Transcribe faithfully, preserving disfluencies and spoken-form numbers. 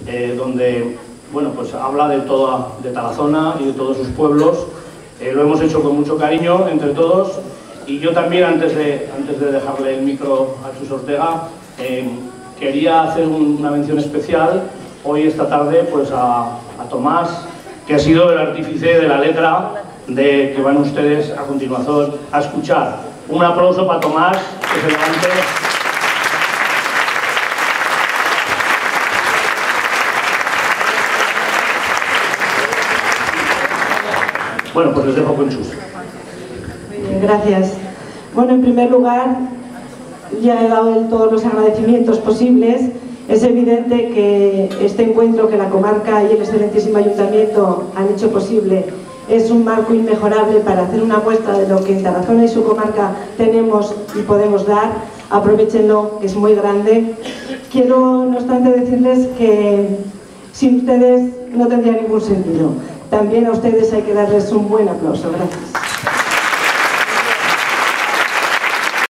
eh, donde bueno, pues habla de toda de Tarazona y de todos sus pueblos. Eh, lo hemos hecho con mucho cariño entre todos, y yo también, antes de, antes de dejarle el micro a Chus Ortega, eh, quería hacer un, una mención especial hoy, esta tarde, pues a, a Tomás, que ha sido el artífice de la letra de que van ustedes a continuación a escuchar. Un aplauso para Tomás, que se levante. Bueno, pues les dejo con Chus. Muy bien, gracias. Bueno, en primer lugar, ya he dado todos los agradecimientos posibles. Es evidente que este encuentro que la comarca y el excelentísimo ayuntamiento han hecho posible es un marco inmejorable para hacer una muestra de lo que en Tarazona y su comarca tenemos y podemos dar. Aprovechenlo, que es muy grande. Quiero, no obstante, decirles que sin ustedes no tendría ningún sentido. También a ustedes hay que darles un buen aplauso. Gracias.